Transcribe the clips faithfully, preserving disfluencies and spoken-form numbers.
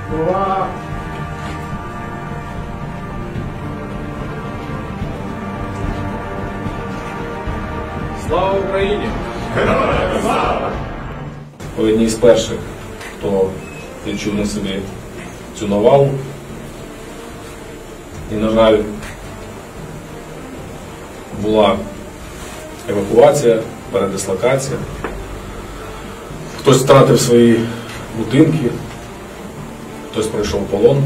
Ура! Слава Україні! Героям слава! Ви одні з перших, хто відчув на собі цю навалу. І, на жаль, була евакуація, передислокація. Хтось втратив свої будинки, хтось пройшов полон,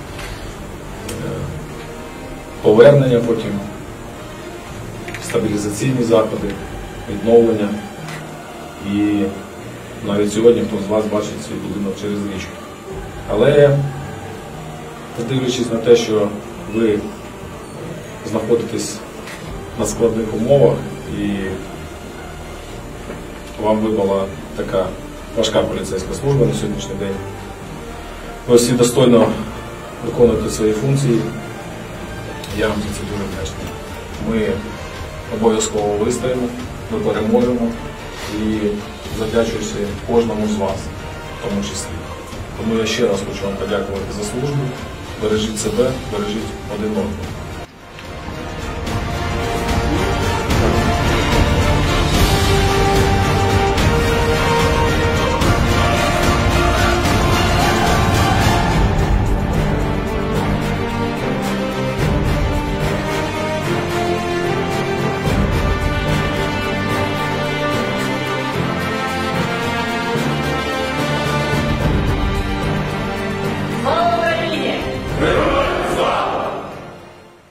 повернення потім, стабілізаційні заходи, відновлення. І навіть сьогодні хто з вас бачить свій будинок через річку. Але, дивлячись на те, що ви знаходитесь на складних умовах і вам випала така важка поліцейська служба на сьогоднішній день, ви всі достойно виконуєте свої функції. Я вам за це дуже вдячний. Ми обов'язково вистоїмо, ми переможемо і завдячуюся кожному з вас, в тому числі. Тому я ще раз хочу вам подякувати за службу. Бережіть себе, бережіть один одного.